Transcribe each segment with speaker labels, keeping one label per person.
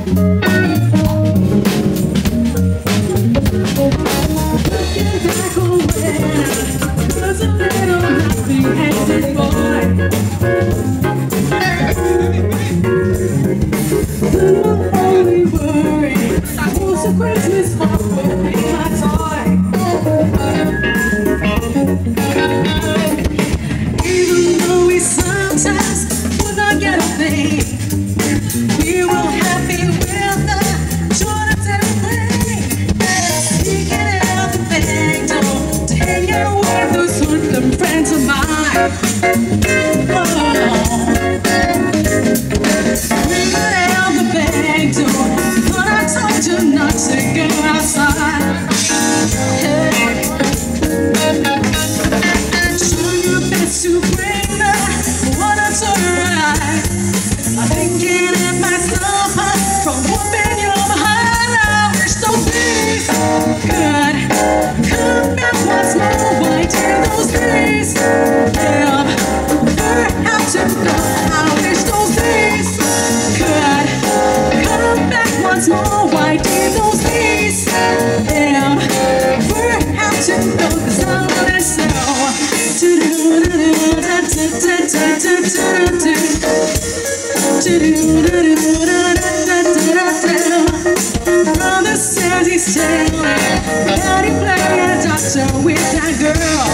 Speaker 1: Brother says he's telling that he played a doctor with that girl.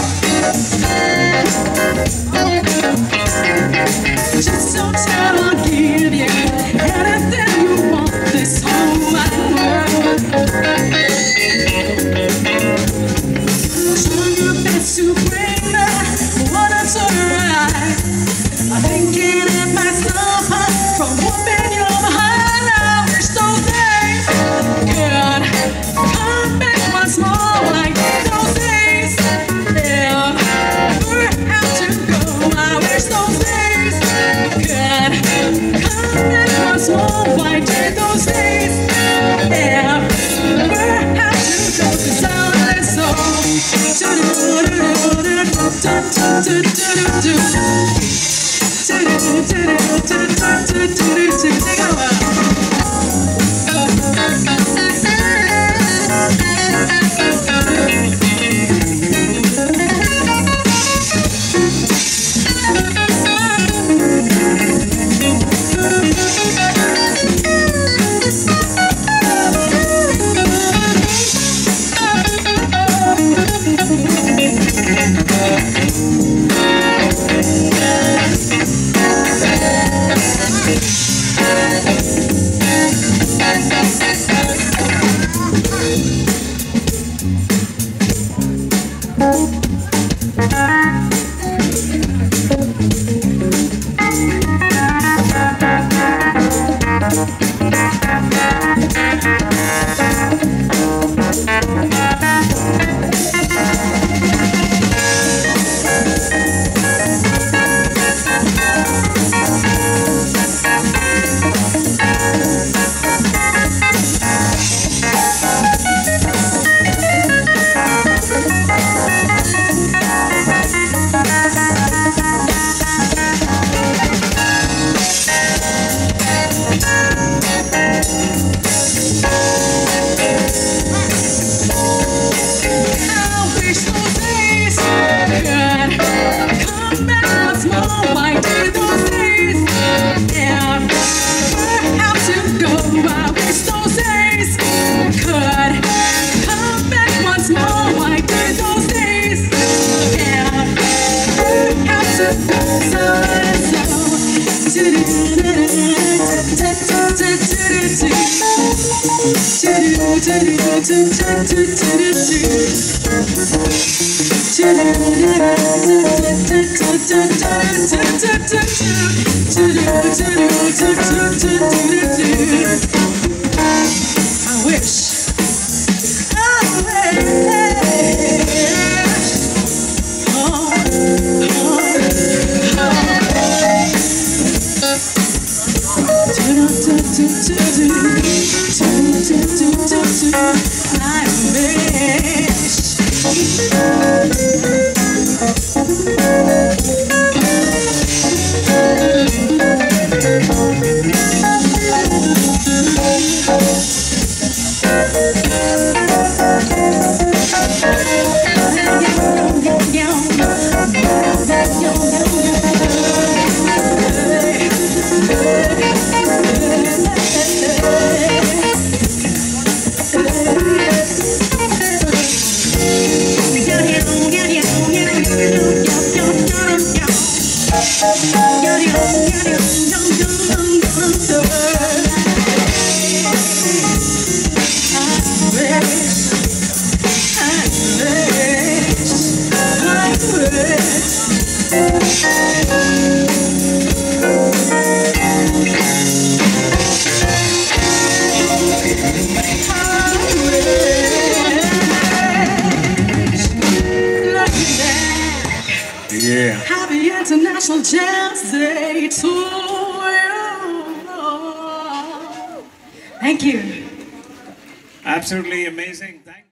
Speaker 1: Just don't tell, I'll give you anything you want, this whole wide world. Try your best to bring the water to right. I'm thinking it might stop her from whooping your behind. I wish those days could come back once more, like those days never have to go. I wish those days could come back once more, like those days never have to go. 'Cause I let so
Speaker 2: Yeah.
Speaker 1: Happy International Jazz Day to you. Thank you.
Speaker 2: Absolutely amazing. Thank you.